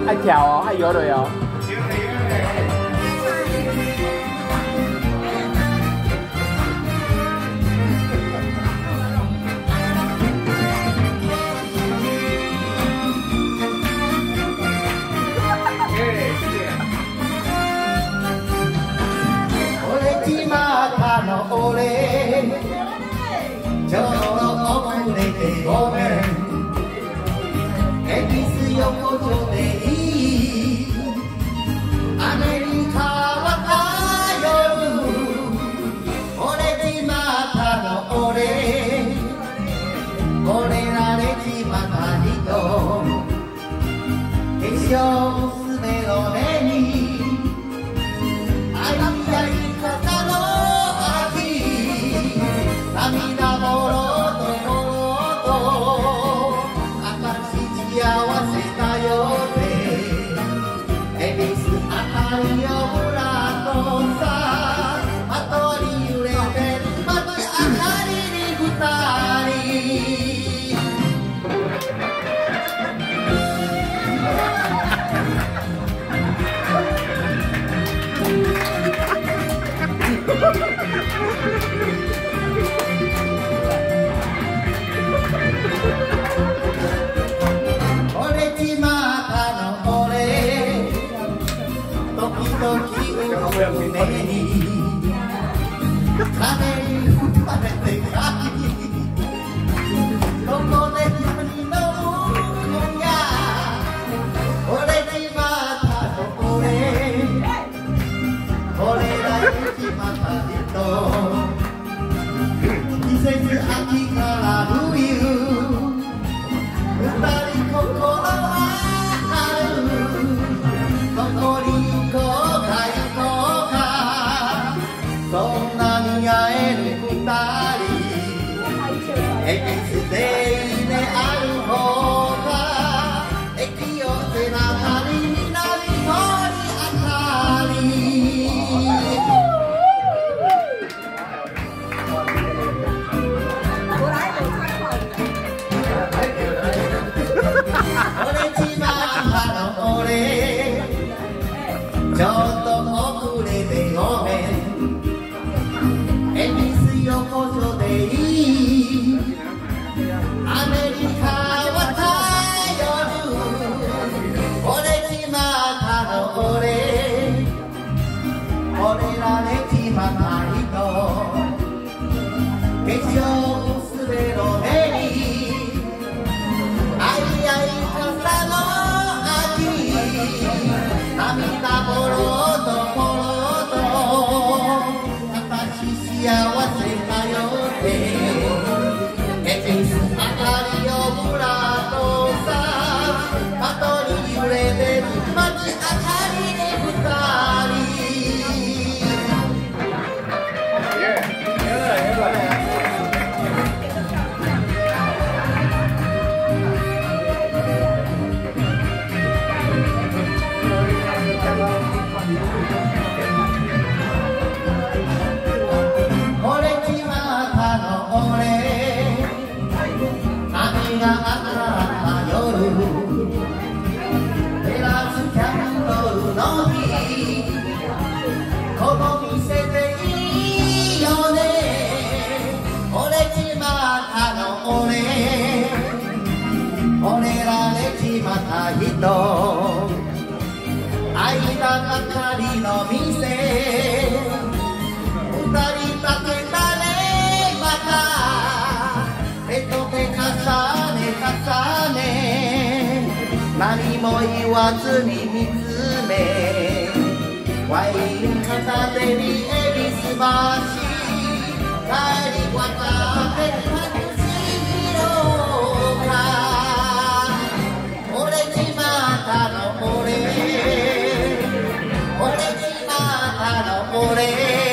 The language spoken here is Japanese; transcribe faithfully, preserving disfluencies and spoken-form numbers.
爱跳哦，爱游了哟。 俺ちょうど遅れてごめん恵比寿横丁でいいアメリカは夜俺ちまたの俺俺られちまた人化粧娘の目にあいあい肩の涙もろともろと私幸せだよって恵比寿あたりをぶらっとさまとに揺れてる街明かりに二人夢に風に吹かれてかどこで何の向や俺にまたの俺俺らにちまた人季節秋から冬二人心はどこに行こうそんなに会える二人恵比寿でいいねある方が駅を背中に南通りあたり俺ちまたの俺ちょっと遅れてごめん横丁でいいアメリカは頼る俺ちまたの俺俺らねちまた人化粧娘の目にあいあい傘の秋涙もろともろと私幸せ恵比寿あたりをぶらっとさ的に揺れてる街明かりに二人また人間ばかりの店二人だけだねまた手と手重ね重ね何も言わずに見つめワイン片手に恵比寿橋帰り渡って俺